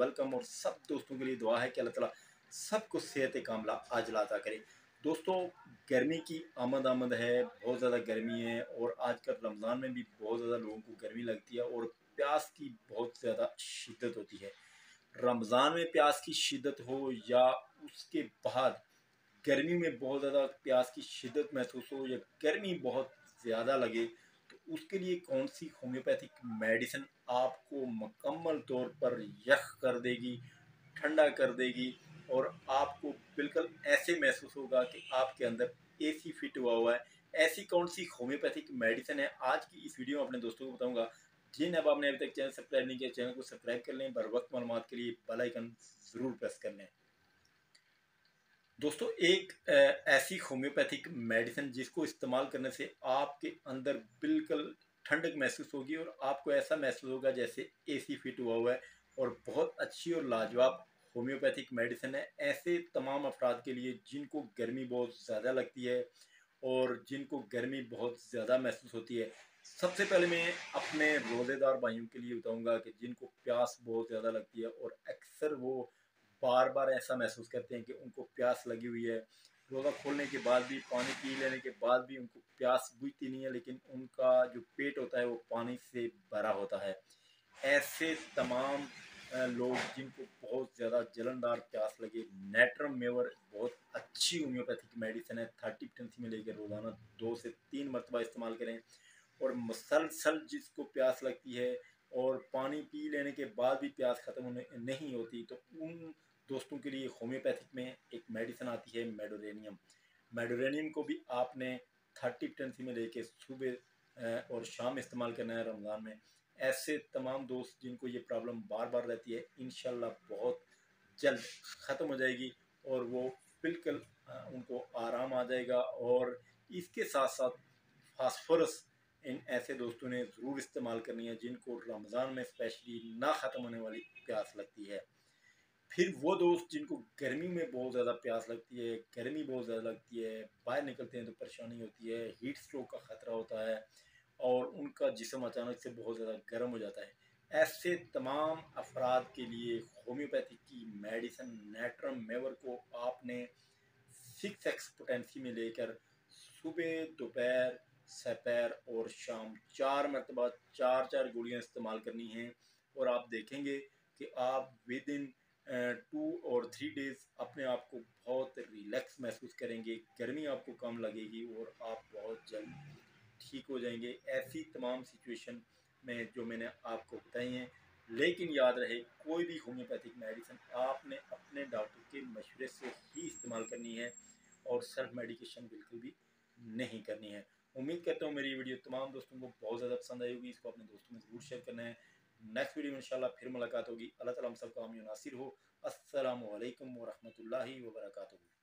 Welcome. और सब दोस्तों के लिए दुआ है कि अल्लाह ताला सबको सेहत कामला आजला अता करे। दोस्तों, गर्मी की आमद है, बहुत ज़्यादा गर्मी है और आजकल रमज़ान में भी बहुत ज़्यादा लोगों को गर्मी लगती है और प्यास की बहुत ज़्यादा शिद्दत होती है। रमज़ान में प्यास की शिद्दत हो या उसके बाद गर्मी में बहुत ज़्यादा प्यास की शिद्दत महसूस हो या गर्मी बहुत ज़्यादा लगे, तो उसके लिए कौन सी होम्योपैथिक मेडिसिन आपको मुकम्मल तौर पर यख कर देगी, ठंडा कर देगी और आपको बिल्कुल ऐसे महसूस होगा कि आपके अंदर एसी फिट हुआ है। ऐसी कौन सी होम्योपैथिक मेडिसिन है, आज की इस वीडियो में अपने दोस्तों को बताऊंगा। जिन अब आपने अभी तक चैनल सब्सक्राइब नहीं किया, चैनल को सब्सक्राइब कर लें। बर वक्त मालूमात के लिए बेल आइकन ज़रूर प्रेस कर लें। दोस्तों, एक ऐसी होम्योपैथिक मेडिसिन जिसको इस्तेमाल करने से आपके अंदर बिल्कुल ठंडक महसूस होगी और आपको ऐसा महसूस होगा जैसे एसी फिट हुआ है और बहुत अच्छी और लाजवाब होम्योपैथिक मेडिसिन है ऐसे तमाम अफराद के लिए जिनको गर्मी बहुत ज़्यादा लगती है और जिनको गर्मी बहुत ज़्यादा महसूस होती है। सबसे पहले मैं अपने रोज़ेदार भाइयों के लिए बताऊंगा कि जिनको प्यास बहुत ज़्यादा लगती है और अक्सर वो बार बार ऐसा महसूस करते हैं कि उनको प्यास लगी हुई है, रोज़ा खोलने के बाद भी, पानी पी लेने के बाद भी उनको प्यास बुझती नहीं है, लेकिन उनका जो पेट होता है वो पानी से भरा होता है। ऐसे तमाम लोग जिनको बहुत ज़्यादा जलनदार प्यास लगे, नेट्रम मेवर बहुत अच्छी होम्योपैथिक मेडिसिन है। 30% में लेकर रोज़ाना 2 से 3 मरतबा इस्तेमाल करें। और मुसलसल जिसको प्यास लगती है और पानी पी लेने के बाद भी प्यास ख़त्म होने नहीं होती, तो उन दोस्तों के लिए होम्योपैथिक में एक मेडिसिन आती है मेडोरेनियम। मेडोरेनियम को भी आपने 30% में लेके सुबह और शाम इस्तेमाल करना है रमज़ान में। ऐसे तमाम दोस्त जिनको ये प्रॉब्लम बार बार रहती है, इंशाल्लाह बहुत जल्द ख़त्म हो जाएगी और वो बिल्कुल उनको आराम आ जाएगा। और इसके साथ साथ फास्फोरस इन ऐसे दोस्तों ने ज़रूर इस्तेमाल करनी है जिनको रमज़ान में स्पेशली ना ख़त्म होने वाली प्यास लगती है। फिर वो दोस्त जिनको गर्मी में बहुत ज़्यादा प्यास लगती है, गर्मी बहुत ज़्यादा लगती है, बाहर निकलते हैं तो परेशानी होती है, हीट स्ट्रोक का ख़तरा होता है और उनका जिस्म अचानक से बहुत ज़्यादा गर्म हो जाता है। ऐसे तमाम अफराद के लिए होम्योपैथिक की मेडिसिन नेट्रम मेवर को आपने 6x पोटेंसी में लेकर सुबह, दोपहर, सपहर और शाम 4 मरतबा 4 4 गोलियाँ इस्तेमाल करनी हैं। और आप देखेंगे कि आप विद इन 2 और 3 डेज़ अपने आप को बहुत रिलैक्स महसूस करेंगे, गर्मी आपको कम लगेगी और आप बहुत जल्द ठीक हो जाएंगे। ऐसी तमाम सिचुएशन में जो मैंने आपको बताई हैं, लेकिन याद रहे कोई भी होम्योपैथिक मेडिसिन आपने अपने डॉक्टर के मशवरे से ही इस्तेमाल करनी है और सेल्फ मेडिकेशन बिल्कुल भी नहीं करनी है। उम्मीद करता हूँ मेरी वीडियो तमाम दोस्तों को बहुत ज़्यादा पसंद आई होगी। इसको अपने दोस्तों में ज़रूर शेयर करना है। नेक्स्ट वीडियो में इंशाल्लाह फिर मुलाकात होगी। अल्लाह ताला हम सबका हामी नासिर हो। अस्सलामु अलैकुम व रहमतुल्लाहि व बरकातुहू।